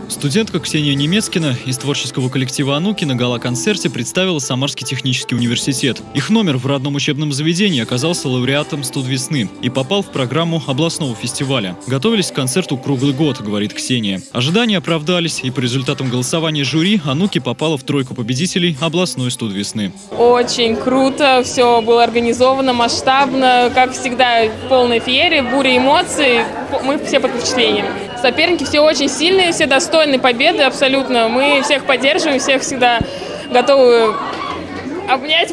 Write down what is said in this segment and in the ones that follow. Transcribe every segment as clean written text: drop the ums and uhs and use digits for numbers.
Студентка Ксения Немецкина из творческого коллектива «Ануки» на гала-концерте представила Самарский технический университет. Их номер в родном учебном заведении оказался лауреатом «Студ весны» и попал в программу областного фестиваля. Готовились к концерту круглый год, говорит Ксения. Ожидания оправдались, и по результатам голосования жюри «Ануки» попала в тройку победителей областной «Студ весны». Очень круто, все было организовано, масштабно, как всегда, в полной феерии, буря эмоций, мы все под впечатлением. Соперники все очень сильные, все достойны победы абсолютно. Мы всех поддерживаем, всех всегда готовы обнять,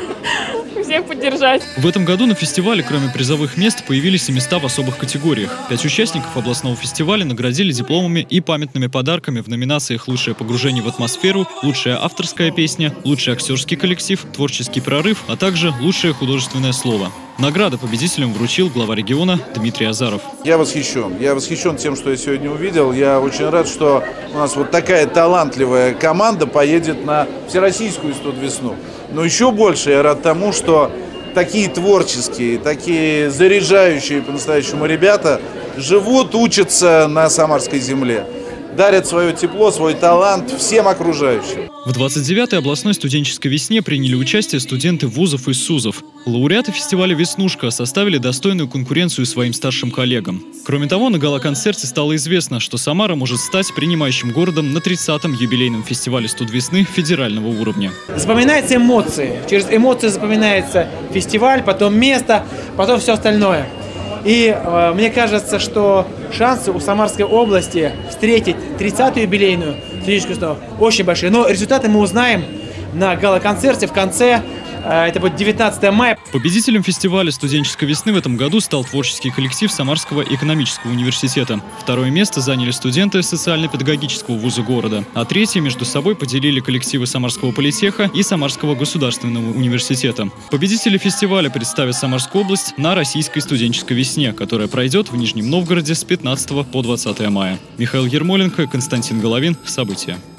всех поддержать. В этом году на фестивале, кроме призовых мест, появились и места в особых категориях. 5 участников областного фестиваля наградили дипломами и памятными подарками в номинациях «Лучшее погружение в атмосферу», «Лучшая авторская песня», «Лучший актерский коллектив», «Творческий прорыв», а также «Лучшее художественное слово». Награды победителям вручил глава региона Дмитрий Азаров. Я восхищен. Я восхищен тем, что я сегодня увидел. Я очень рад, что у нас вот такая талантливая команда поедет на всероссийскую «Студ весну». Но еще больше я рад тому, что такие творческие, такие заряжающие по-настоящему ребята живут, учатся на самарской земле. Дарят свое тепло, свой талант всем окружающим. В 29-й областной студенческой весне приняли участие студенты вузов и СУЗов. Лауреаты фестиваля «Веснушка» составили достойную конкуренцию своим старшим коллегам. Кроме того, на гала-концерте стало известно, что Самара может стать принимающим городом на 30-м юбилейном фестивале «Студ весны» федерального уровня. Запоминаются эмоции. Через эмоции запоминается фестиваль, потом место, потом все остальное. И мне кажется, что шансы у Самарской области встретить 30-ю юбилейную студенческую выставку очень большие. Но результаты мы узнаем на гала-концерте в конце. Это будет 19 мая. Победителем фестиваля студенческой весны в этом году стал творческий коллектив Самарского экономического университета. Второе место заняли студенты социально-педагогического вуза города, а третье между собой поделили коллективы Самарского политеха и Самарского государственного университета. Победители фестиваля представят Самарскую область на Российской студенческой весне, которая пройдет в Нижнем Новгороде с 15 по 20 мая. Михаил Ермоленко, Константин Головин. События.